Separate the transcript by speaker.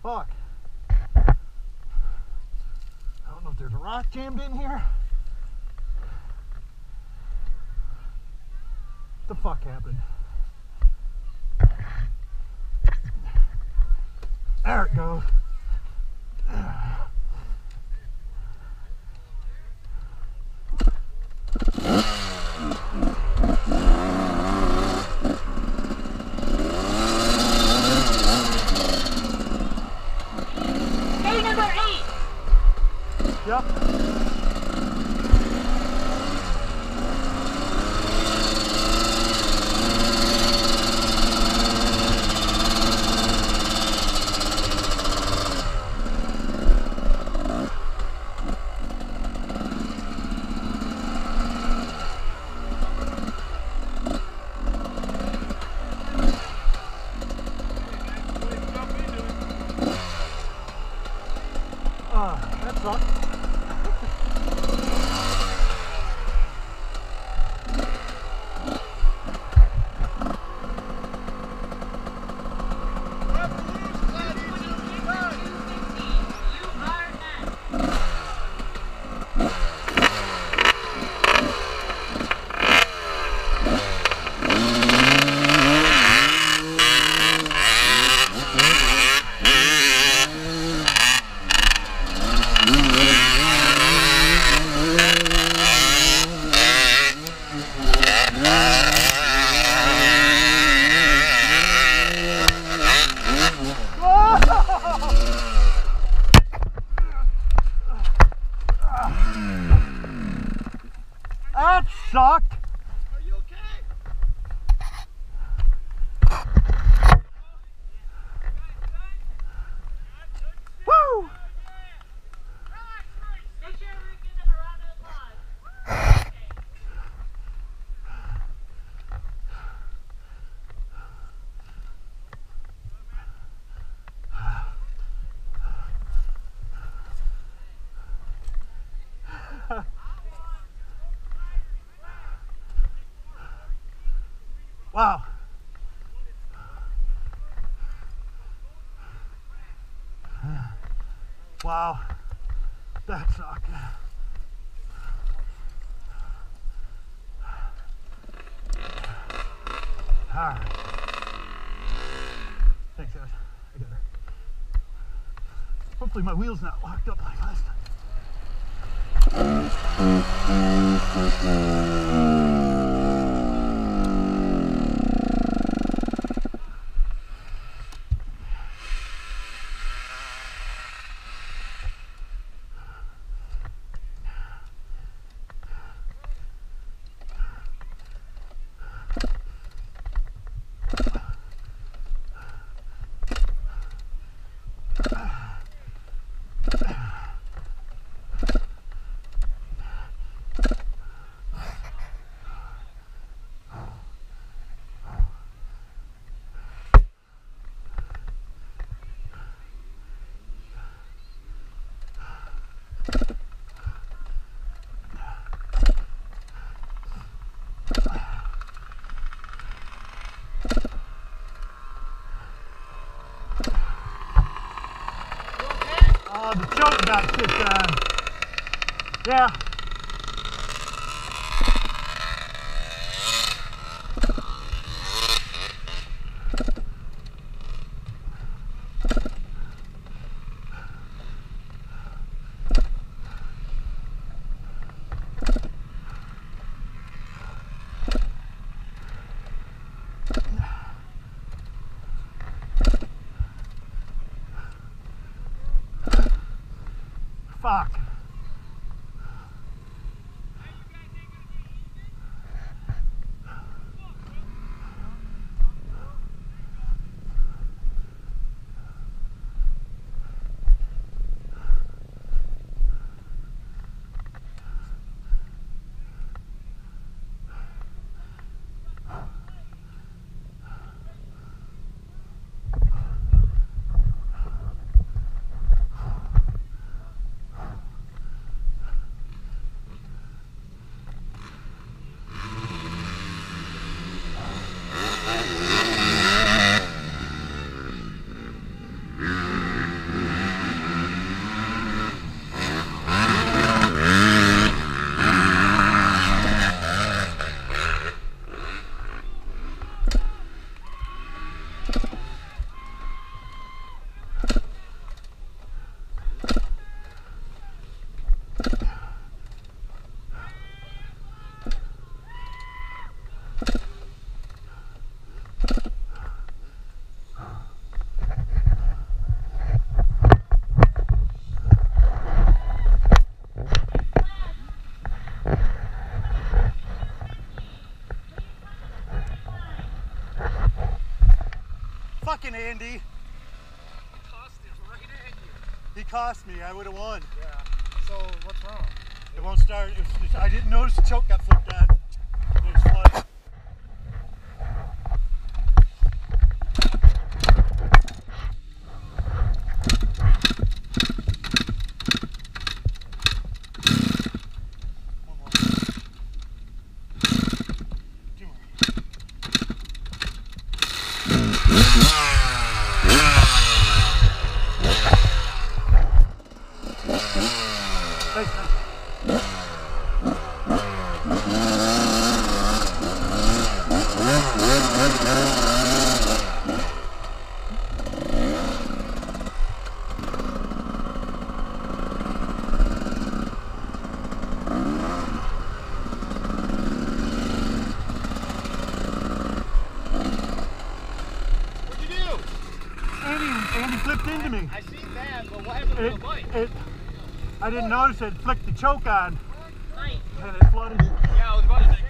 Speaker 1: Fuck. I don't know if there's a rock jammed in here. What the fuck happened? There it goes.
Speaker 2: Day number 8.
Speaker 1: Yep. That sucks. That sucked.
Speaker 3: Are you okay?
Speaker 1: Woo!
Speaker 2: Make sure we give them a round of applause.
Speaker 1: Wow. Wow. That sucked. Alright. Thanks, guys. I got her. Hopefully my wheel's not locked up like last time. The choke got shit done. Yeah. Fuck. fucking Andy.
Speaker 3: Tossed it right at you.
Speaker 1: He cost me. I would have won.
Speaker 3: Yeah. So what's wrong?
Speaker 1: It won't start. I didn't notice the choke got flipped on. It was flooded. One more. Two more. Thanks, man.
Speaker 3: What'd you do?
Speaker 1: Andy flipped into me.
Speaker 3: I seen that, but what happened to the bike?
Speaker 1: I didn't notice it flicked the choke on
Speaker 2: Nice.
Speaker 1: and it flooded.
Speaker 3: Yeah, I was about to say.